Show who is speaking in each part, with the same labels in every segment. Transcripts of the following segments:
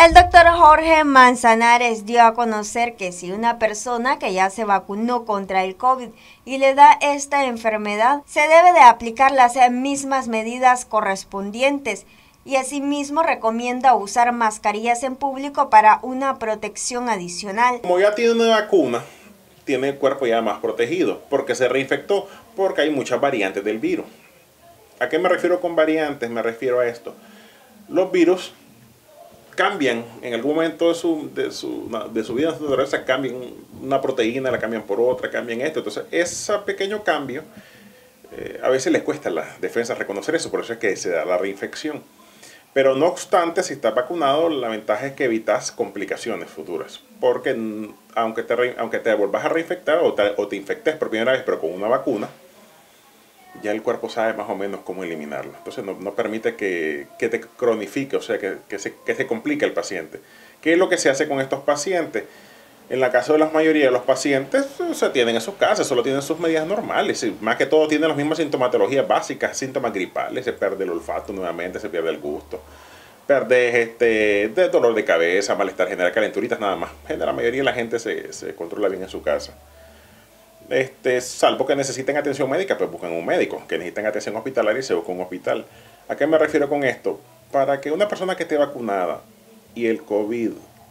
Speaker 1: El doctor Jorge Manzanares dio a conocer que si una persona que ya se vacunó contra el COVID y le da esta enfermedad, se debe de aplicar las mismas medidas correspondientes y asimismo recomienda usar mascarillas en público para una protección adicional.
Speaker 2: Como ya tiene una vacuna, tiene el cuerpo ya más protegido porque se reinfectó, porque hay muchas variantes del virus. ¿A qué me refiero con variantes? Me refiero a esto. Los virus cambian en algún momento de su vida naturaleza, cambian una proteína, la cambian por otra, cambian esto. Entonces, ese pequeño cambio a veces les cuesta a las defensas reconocer eso, por eso es que se da la reinfección. Pero no obstante, si estás vacunado, la ventaja es que evitas complicaciones futuras. Porque aunque te vuelvas a reinfectar o te infectes por primera vez, pero con una vacuna, ya el cuerpo sabe más o menos cómo eliminarlo. Entonces no permite que te cronifique, o sea, que se complique el paciente. ¿Qué es lo que se hace con estos pacientes? En la caso de la mayoría de los pacientes, se tienen en sus casas, solo tienen sus medidas normales. Y más que todo tienen las mismas sintomatologías básicas, síntomas gripales, se pierde el olfato nuevamente, se pierde el gusto. Perdes de dolor de cabeza, malestar general, calenturitas, nada más. La mayoría de la gente se controla bien en su casa. Salvo que necesiten atención médica, pues busquen un médico. Que necesiten atención hospitalaria y se busca un hospital. ¿A qué me refiero con esto? Para que una persona que esté vacunada y el COVID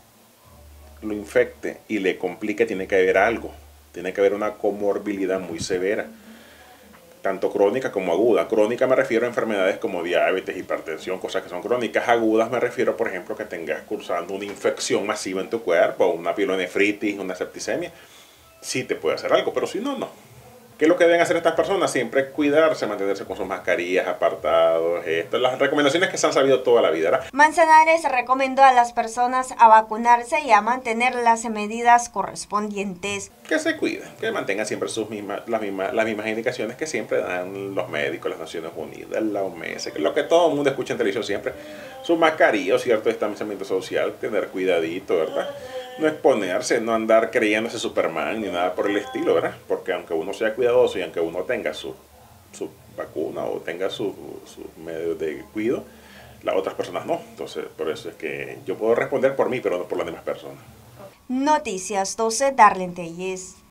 Speaker 2: lo infecte y le complique, tiene que haber algo. Tiene que haber una comorbilidad muy severa, tanto crónica como aguda. Crónica me refiero a enfermedades como diabetes, hipertensión, cosas que son crónicas. Agudas me refiero, por ejemplo, que tengas cursando una infección masiva en tu cuerpo, una pielonefritis, una septicemia. Sí te puede hacer algo, pero si no, no. ¿Qué es lo que deben hacer estas personas? Siempre cuidarse, mantenerse con sus mascarillas, apartados, las recomendaciones que se han sabido toda la vida, ¿verdad?
Speaker 1: Manzanares recomendó a las personas a vacunarse y a mantener las medidas correspondientes.
Speaker 2: Que se cuiden, que mantengan siempre las mismas indicaciones que siempre dan los médicos, las Naciones Unidas, la OMS, que es lo que todo el mundo escucha en televisión siempre. Su mascarilla, cierto distanciamiento social, tener cuidadito, ¿verdad? No exponerse, no andar creyéndose Superman ni nada por el estilo, ¿verdad? Porque aunque uno sea cuidadoso y aunque uno tenga su vacuna o tenga sus medios de cuidado, las otras personas no. Entonces, por eso es que yo puedo responder por mí, pero no por las demás personas.
Speaker 1: Noticias 12, Darlene Telles.